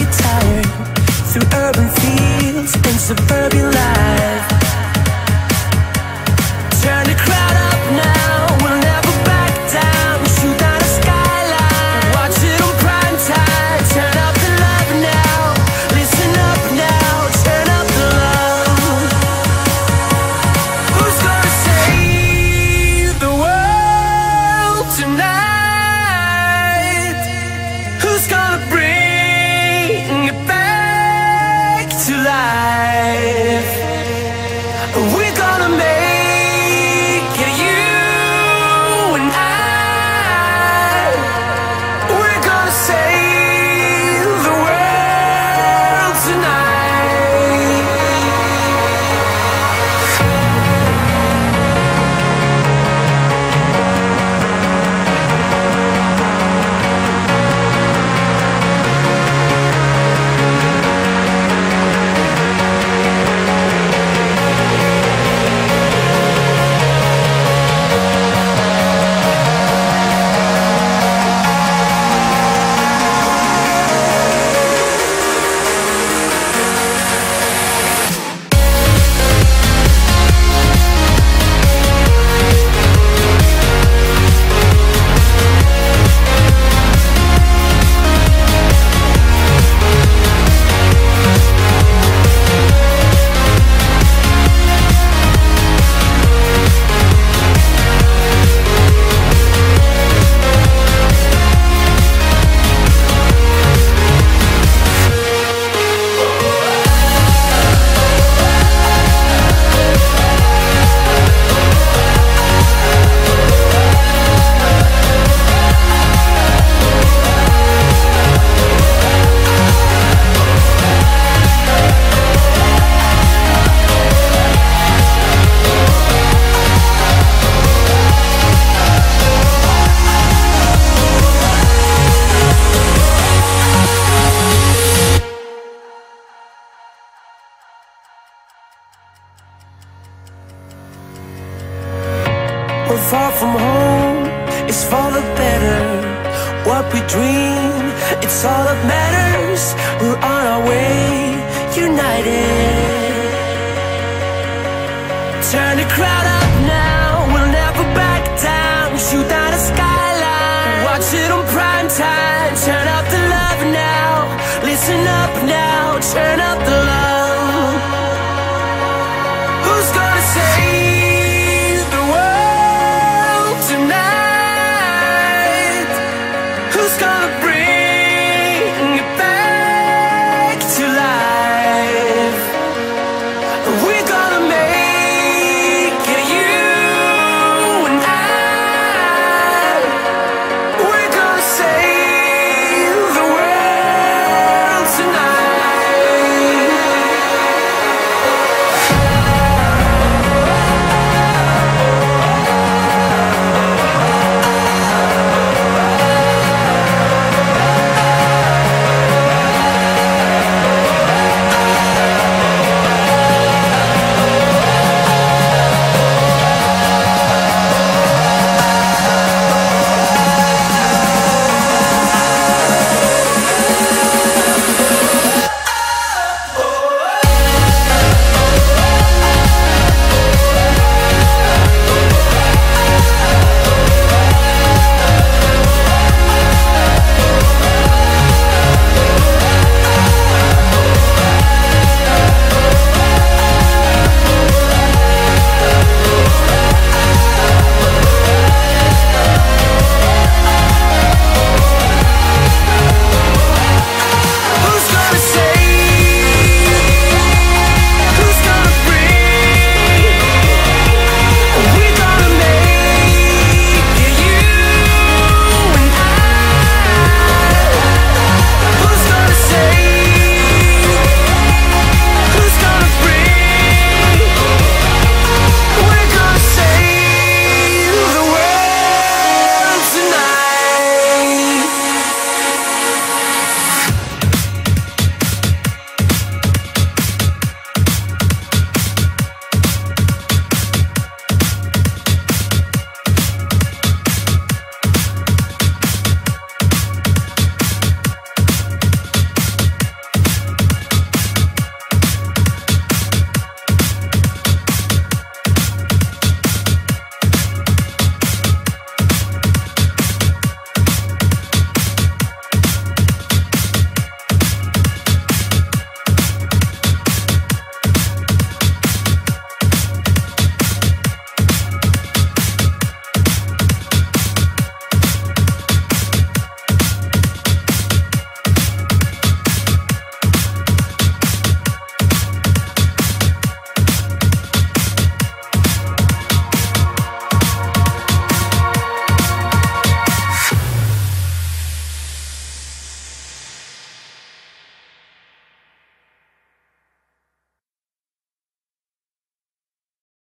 get tired through urban fields and suburban life. Turn the crowd up now, we'll never back down. Shoot down a skyline, watch it on prime time. Turn up the love now, listen up now, turn up the love. Who's gonna save the world tonight? Who's gonna bring it back to life? We're gonna make it, you and I. We're gonna save the world tonight. We're far from home, it's for the better. What we dream, it's all that matters. We're on our way, united. Turn the crowd up now, we'll never back down. Shoot down a skyline, watch it on prime time. Turn up the love now, listen up now, turn up the love.